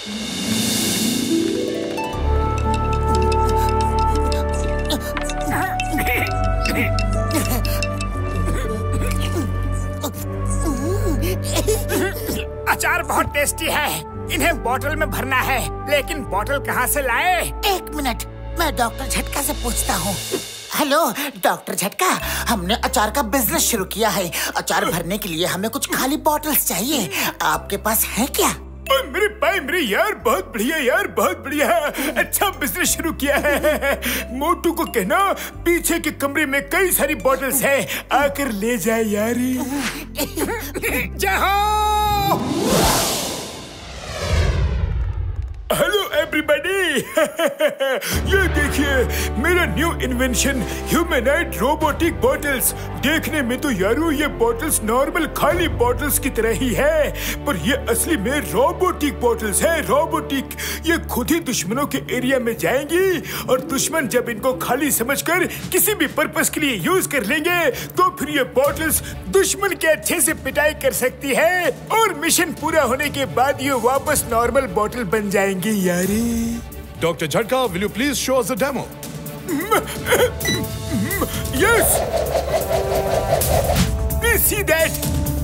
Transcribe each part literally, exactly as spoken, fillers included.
अचार बहुत टेस्टी है। इन्हें बोतल में भरना है, लेकिन बोतल कहाँ से लाए? एक मिनट, मैं डॉक्टर झटका से पूछता हूँ। हेलो डॉक्टर झटका, हमने अचार का बिजनेस शुरू किया है। अचार भरने के लिए हमें कुछ खाली बॉटल्स चाहिए, आपके पास है क्या? मेरे भाई मेरे यार, बहुत बढ़िया यार, बहुत बढ़िया, अच्छा बिजनेस शुरू किया है। मोटू को कहना पीछे के कमरे में कई सारी बॉटल्स है, आकर ले जाए यार। जाओ। हेलो एवरीबॉडी, ये देखिए मेरा new invention humanoid robotic bottles. देखने में तो यारो ये बॉटल्स नॉर्मल खाली बॉटल्स की तरह ही है, पर ये असली में रोबोटिक बॉटल्स है। रोबोटिक, ये खुद ही दुश्मनों के एरिया में जाएंगी और दुश्मन जब इनको खाली समझकर किसी भी पर्पस के लिए यूज कर लेंगे तो फिर ये बॉटल्स दुश्मन के अच्छे से पिटाई कर सकती है और मिशन पूरा होने के बाद ये वापस नॉर्मल बॉटल बन जाएंगी यारी। Doctor Jhatka, will you please show us the demo? Yes! Please see that!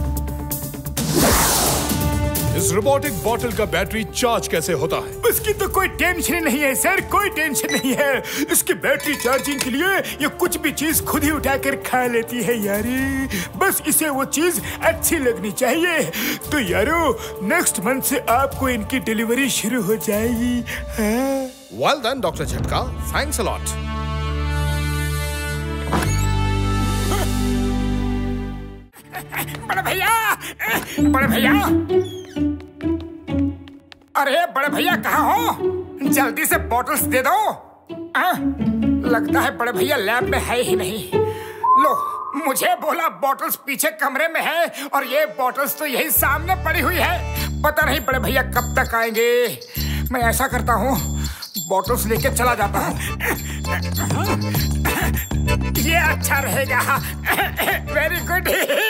इस रोबोटिक बॉटल का बैटरी चार्ज कैसे होता है? उसकी तो कोई टेंशन नहीं है सर, कोई टेंशन नहीं है। इसकी बैटरी चार्जिंग के लिए ये कुछ भी चीज खुद ही उठाकर खा लेती है यारी। बस इसे वो चीज अच्छी लगनी चाहिए। तो यारो नेक्स्ट मंथ से आपको इनकी डिलीवरी शुरू हो जाएगी। हाँ? Well done, Doctor Jhatka. Thanks a lot. बड़े भैया, बड़े भैया, अरे बड़े भैया कहाँ हो? जल्दी से बॉटल्स दे दो। आ? लगता है बड़े भैया लैब में है ही नहीं। लो, मुझे बोला बॉटल्स पीछे कमरे में है और ये बॉटल्स तो यही सामने पड़ी हुई है। पता नहीं बड़े भैया कब तक आएंगे। मैं ऐसा करता हूँ, बॉटल्स लेके चला जाता हूँ। ये अच्छा रहेगा। Very good.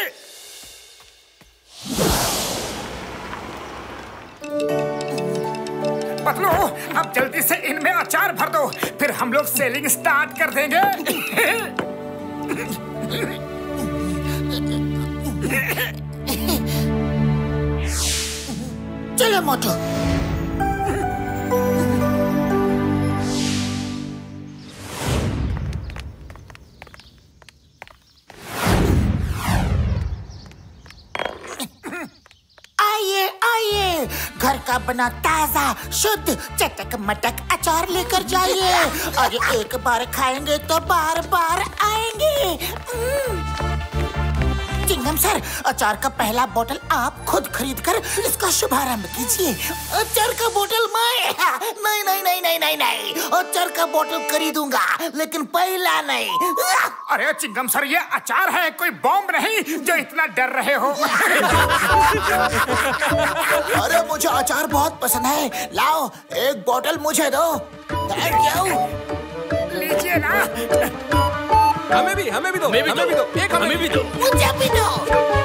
पतलू, अब जल्दी से इनमें अचार भर दो, फिर हम लोग सेलिंग स्टार्ट कर देंगे। चलो मोटू। आइए आइए, घर का बना ताजा शुद्ध चटक मटक अचार लेकर जाइए और एक बार खाएंगे तो बार बार आएंगे। चिंगम सर, अचार का पहला बोतल आप खुद खरीद कर इसका शुभारंभ कीजिए। अचार का बोतल मैं नहीं नहीं नहीं नहीं नहीं नहीं अचार का बोतल खरीदूंगा, लेकिन पहला नहीं। अरे चिंगम सर, ये अचार है, कोई बॉम्ब नहीं जो इतना डर रहे हो। अरे मुझे अचार बहुत पसंद है, लाओ एक बोतल मुझे दो। Thank you. लीजिए ना। हमें भी हमें भी दो, हमें भी दो, एक हमें भी दो, मुझे भी दो।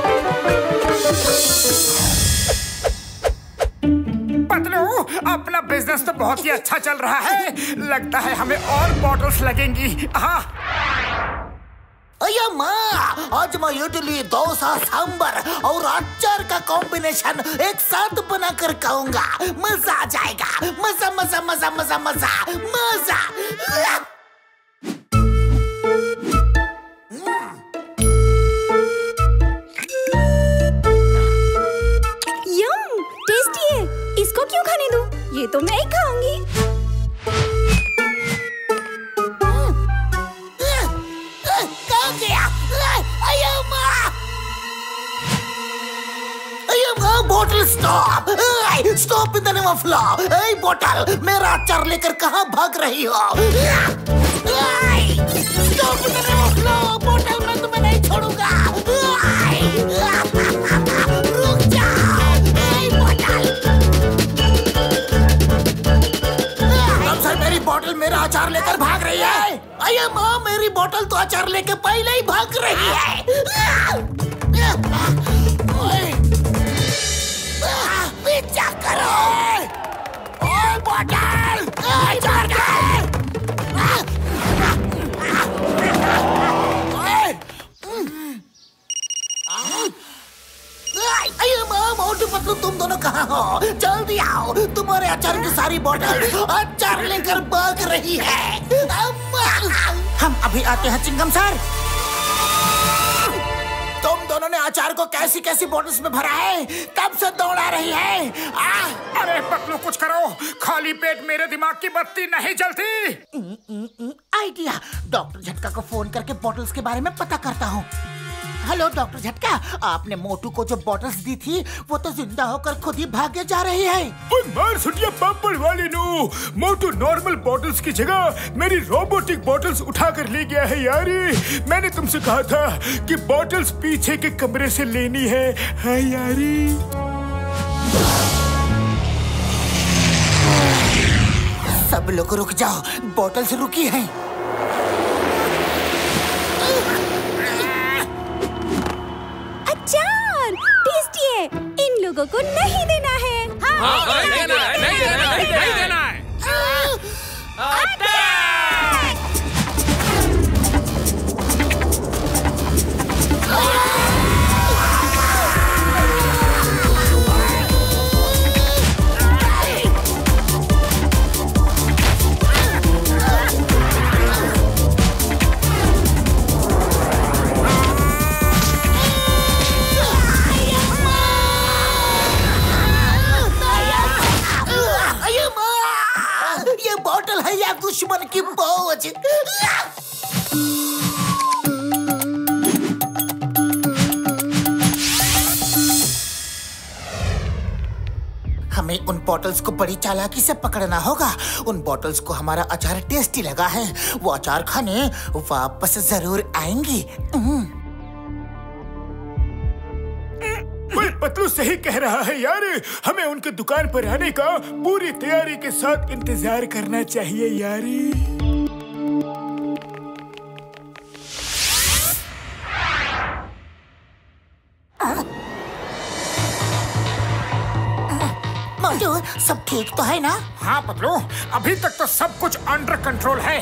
पतलू, अपना बिजनेस तो बहुत ही अच्छा चल रहा है, लगता है हमें और बॉटल्स लगेंगी। हाँ। अया माँ, आज मैं इडली, डोसा, सांबर और अचार का कॉम्बिनेशन एक साथ बनाकर खाऊंगा। मजा आ जाएगा, मजा मजा मजा मजा मजा मजा। यम, टेस्टी है, इसको क्यों खाने दूं? ये तो मैं ही खाऊंगी। कहाँ गया? अया माँ, अया माँ, बोतल stop, stop in the name of law. ए बोतल, मेरा अचार लेकर कहाँ भाग रही हो? Stop in the name of law, बोतल, मैं तुम्हें नहीं छोड़ूंगा। रुक जाओ, ए बोतल। अब सर मेरी बोतल मेरा अचार लेकर भाग रही है। अया माँ, मेरी बोतल तो अचार लेके पहले ही भाग रही है। पीछा करो। बोतल अचार का मोटू पतलू तुम दोनों कहाँ हो? जल्दी आओ, तुम्हारे अचार की सारी बोतल अचार लेकर भाग रही है। हम अभी आते हैं चिंगम सर। तुम दोनों ने अचार को कैसी कैसी बोतल्स में भरा है? कब से दौड़ा रही है? आ? अरे पतलू कुछ करो, खाली पेट मेरे दिमाग की बत्ती नहीं जलती। आइडिया, डॉक्टर झटका को फोन करके बोतल्स के बारे में पता करता हूँ। हेलो डॉक्टर झटका, आपने मोटू को जो बोतल्स दी थी वो तो जिंदा होकर खुद ही भागे जा रही है। और मार सुटिया पापड़ वाले नु, मोटू नॉर्मल बोतल्स की जगह मेरी रोबोटिक बोतल्स उठा कर ले गया है यारी। मैंने तुमसे कहा था कि बोतल्स पीछे के कमरे से लेनी है, है यारी। सब लोग रुक जाओ, बोतल्स रुकी हैं। अचार टेस्टी है, इन लोगों को नहीं देना है। हाँ, हाँ, नहीं देना है, नहीं देना है, नहीं देना है। बोतल है या दुश्मन की पहुंच? हमें उन बॉटल्स को बड़ी चालाकी से पकड़ना होगा। उन बॉटल्स को हमारा अचार टेस्टी लगा है, वो अचार खाने वापस जरूर आएंगी। पतलू सही कह रहा है यार, हमें उनके दुकान पर आने का पूरी तैयारी के साथ इंतजार करना चाहिए यारी। मोटू, सब ठीक तो है ना? हाँ पतलू, अभी तक तो सब कुछ अंडर कंट्रोल है।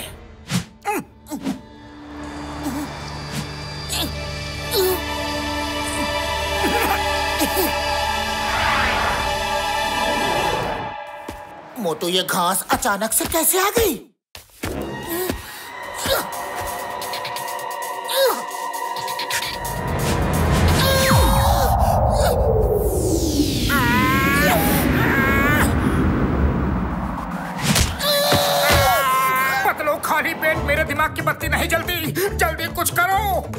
मोटू, ये घास अचानक से कैसे आ गई? पतलू, खाली पेट मेरे दिमाग की बत्ती नहीं जलती, जल्दी कुछ करो।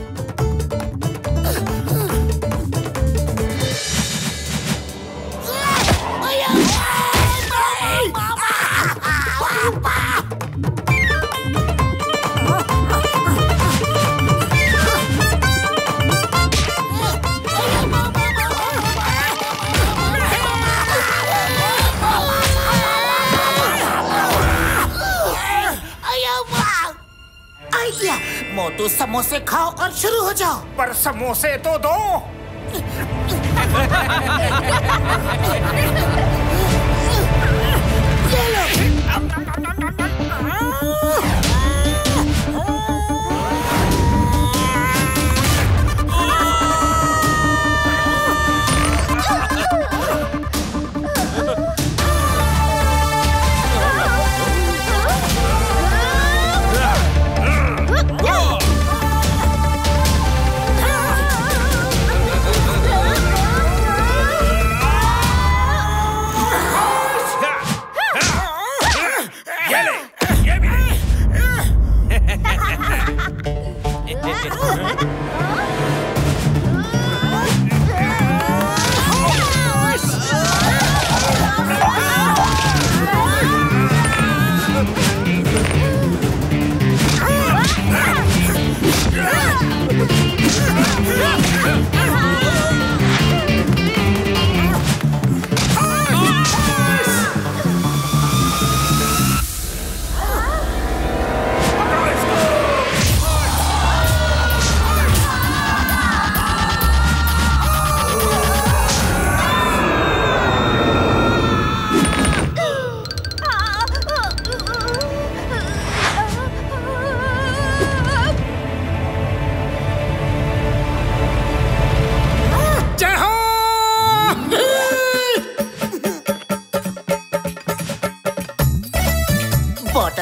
मोटू, समोसे खाओ और शुरू हो जाओ। पर समोसे तो दो।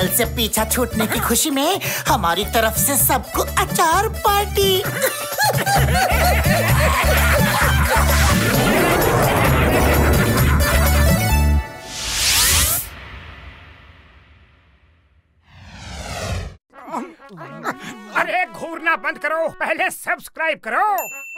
बॉटल से पीछा छूटने की खुशी में हमारी तरफ से सबको अचार पार्टी। अरे घूरना बंद करो, पहले सब्सक्राइब करो।